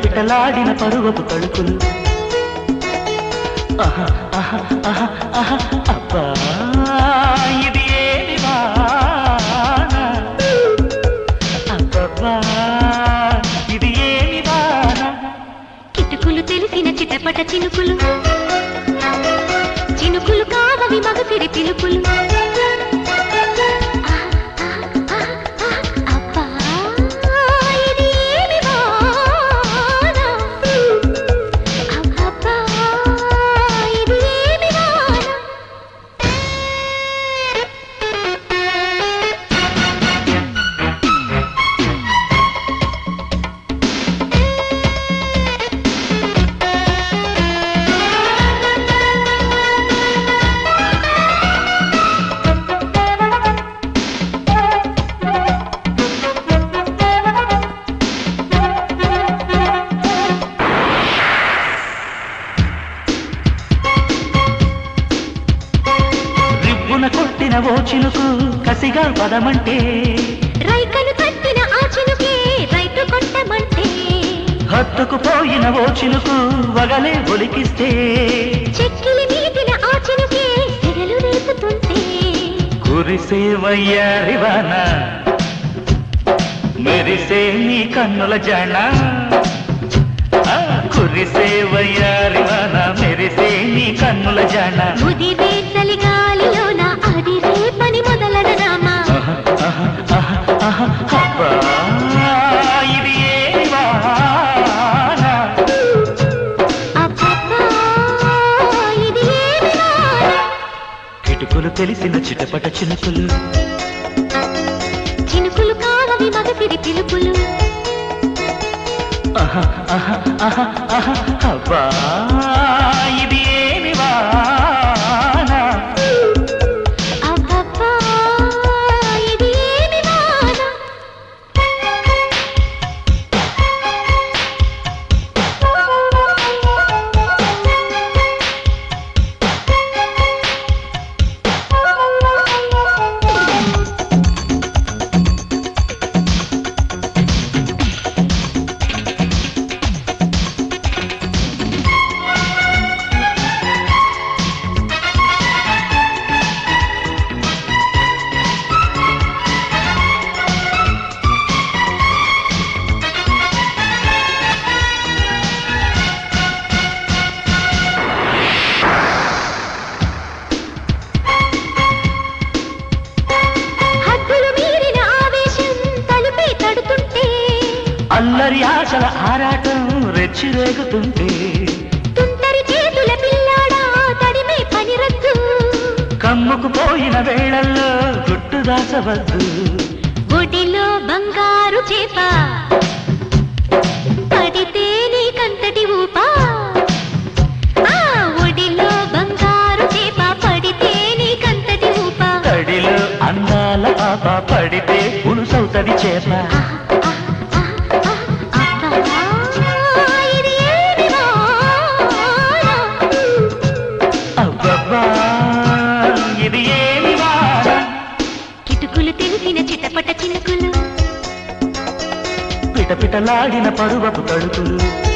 పిటపిటలాడిన పరువపు తడుకులు ఆహా ఆహా ఆహా ఆహా అబ్బా ఇది ఏమి వాన అబ్బబ్బా ఇది ఏమి వాన కిటుకులు తెలిసిన చిటపట చినుకులు చినుకులు కావవి మగసిరి పిలుపులు కొట్టిన ఓ చినుకు కసిగా పదమంటే రైకలు తట్టిన ఆ చినుకే రైతు కొట్టమంటే హత్తుకు పోయిన ఓ చినుకు వగలే ఒలికిస్తే చెక్కిలి మీటిన ఆ చినుకే సెగలు రేపుతుంటే కురిసే వయ్యారివాన మెరిసే నీ కన్నుల జాణ కురిసే వయ్యారివాన మెరిసే నీ కన్నుల జాణ ముదిరే చలిగాలిలోన అదిరే పని మొదలడనామా అబ్బా ఇది ఏమి వాన అబ్బబ్బా ఇది ఏమి వాన కిటుకులు తెలిసిన చిటపట చినుకులు చినుకులు కావవి మగసిరి పిలుపులు అబ్బా ఇది ఏమి వాన అబ్బబ్బా ఇది ఏమి వాన అల్లరి ఆశల ఆరాటం రెచ్చిరేగుతుంటే తుంటరి చేతుల పిల్లాడా తడిమే పని రద్దు కమ్ముకు పోయిన వేళల్లో గుట్టు దాచవద్దు ఒడిలో బంగారు చేప పడితే నీకంతటి ఊపా ఒడిలో బంగారు చేప పడితే నీకంతటి ఊపా తడిలో అందాల పాప పడితే పులుసవుతది చేప ఇది ఏమి వాన కిటుకులు తెలిసిన చిటపట చినుకులు పిటపిటలాడిన పరువపు తడుకులు